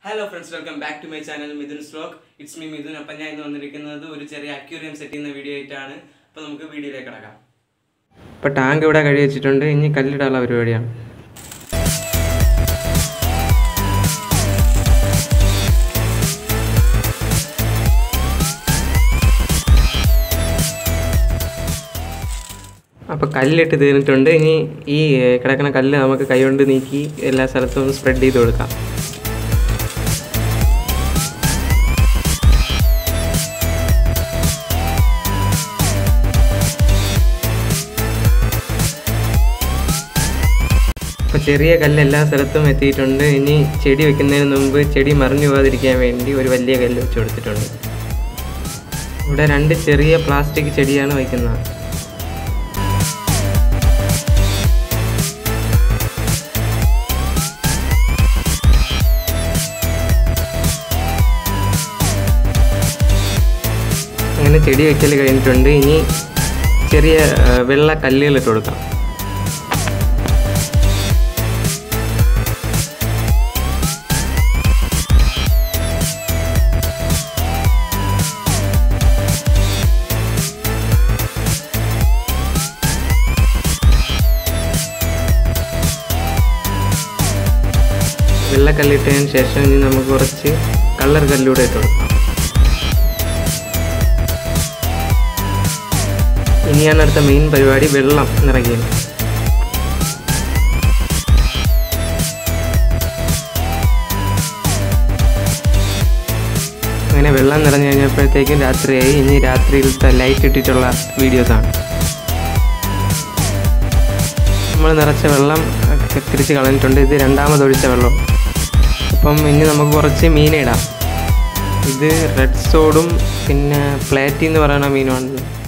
Hello friends, welcome back to my channel Midhun's Vlog. It's me Midhun. അപ്പോൾ ഞാൻ ഇന്ന് വന്നിരിക്കുന്നത് ഒരു ചെറിയ അക്വേറിയം സെറ്റ് ചെയ്യുന്ന വീഡിയോ ആയിട്ടാണ്. അപ്പോൾ നമുക്ക് വീഡിയോയിലേക്ക് കടക്കാം. അപ്പോൾ ടാങ്ക് ഇവിടെ കഴുകി വെച്ചിട്ടുണ്ട്. ഇനി കല്ലിടാനുള്ള പരിപാടിയാണ്. അപ്പോൾ കല്ലിട്ട് തീർന്നിട്ടുണ്ട്. ഇനി ഈ കിടക്കുന്ന കല്ല് നമുക്ക് കൈകൊണ്ട് നീക്കി എല്ലാ സ്ഥലത്തും സ്പ്രെഡ് ചെയ്ത് കൊടുക്കാം. അപ്പോൾ ചെറിയ കല്ല് എല്ലാ സ്ഥലത്തും എത്തിയിട്ടുണ്ട്. ഇനി ചെടി വെക്കുന്നതിന് മുമ്പ് ചെടി മറിഞ്ഞു പോകാതിരിക്കാൻ വേണ്ടി ഒരു വലിയ കല്ല് വെച്ച് കൊടുത്തിട്ടുണ്ട്. ഇവിടെ 2 ചെറിയ പ്ലാസ്റ്റിക് ചെടിയാണ് വയ്ക്കുന്നത്. അങ്ങനെ ചെടി വെക്കൽ കഴിഞ്ഞിട്ടുണ്ട്. ഇനി ചെറിയ വെള്ള കല്ലുകൾ ഇട്ട് കൊടുക്കാം. വെള്ളക്കല്ലിട്ടതിന് ശേഷം ഇനി നമുക്ക് കുറച്ച് കളർ കല്ലൂടെ ഇട്ട് കൊടുക്കാം. ഇനിയാണ് അടുത്ത മെയിൻ പരിപാടി, വെള്ളം നിറയ്ക്കുന്നത്. അങ്ങനെ വെള്ളം നിറഞ്ഞു കഴിഞ്ഞപ്പോഴത്തേക്കും രാത്രിയായി. ഇനി രാത്രിയിലത്തെ ലൈറ്റ് ഇട്ടിട്ടുള്ള വീഡിയോസാണ്. നമ്മൾ നിറച്ച വെള്ളം തിരിച്ച് കളഞ്ഞിട്ടുണ്ട്. ഇത് രണ്ടാമതൊഴിച്ച വെള്ളം. അപ്പം ഇനി നമുക്ക് കുറച്ച് മീനെ ഇടാം. ഇത് റെഡ് സോഡും പിന്നെ പ്ലാറ്റി എന്ന് പറയുന്ന മീനുമാണ്.